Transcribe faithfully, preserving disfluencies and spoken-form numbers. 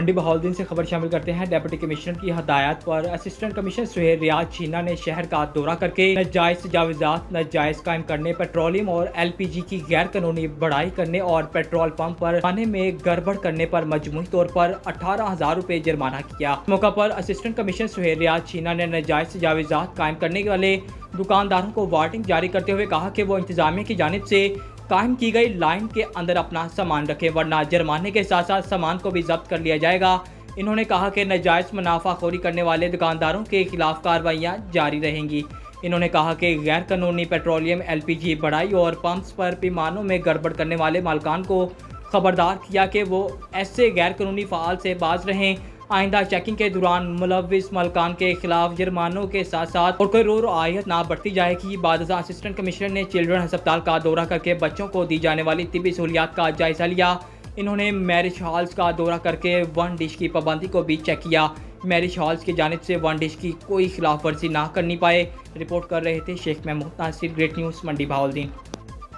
मंडी बहाउद्दीन से खबर शामिल करते हैं। डिप्टी कमिश्नर की हदायत पर असिस्टेंट कमिश्नर सुहेल रियाज छीना ने शहर का दौरा करके नाजायज तजावुजात नाजायज कायम करने, पेट्रोलियम और एल पी जी की गैर कानूनी बढ़ाई करने और पेट्रोल पंप पर आने में गड़बड़ करने पर मजमूई तौर पर अठारह हजार रूपए जुर्माना किया। इस मौका पर असिस्टेंट कमिश्नर सुहेल रियाज छीना ने नाजायज तजावुजात कायम करने वाले दुकानदारों को वार्निंग जारी करते हुए कहा कि वो इंतजामिया की जानिब से कायम की गई लाइन के अंदर अपना सामान रखें, वरना जुर्माने के साथ साथ सामान को भी जब्त कर लिया जाएगा। इन्होंने कहा कि नाजायज मुनाफाखोरी करने वाले दुकानदारों के खिलाफ कार्रवाइयाँ जारी रहेंगी। इन्होंने कहा कि गैर कानूनी पेट्रोलियम, एल पी जी बढ़ाई और पंप्स पर पैमानों में गड़बड़ करने वाले मालिकान को खबरदार किया कि वो ऐसे गैर कानूनी फ़ाल से बाज रहें। आइंदा चेकिंग के दौरान मुलविस मलकान के खिलाफ जुर्मानों के साथ साथ और कोई रो आयत ना बढ़ती जाएगी। बाद असिस्टेंट कमिश्नर ने चिल्ड्रन अस्पताल का दौरा करके बच्चों को दी जाने वाली तिब्बी सहूलियात का जायजा लिया। इन्होंने मैरिज हॉल्स का दौरा करके वन डिश की पाबंदी को भी चेक किया। मैरिज हॉल्स की जानिब से वन डिश की कोई खिलाफ वर्जी ना करनी पाए। रिपोर्ट कर रहे थे शेख महमूद नासिर, ग्रेट न्यूज़ मंडी बहाउद्दीन।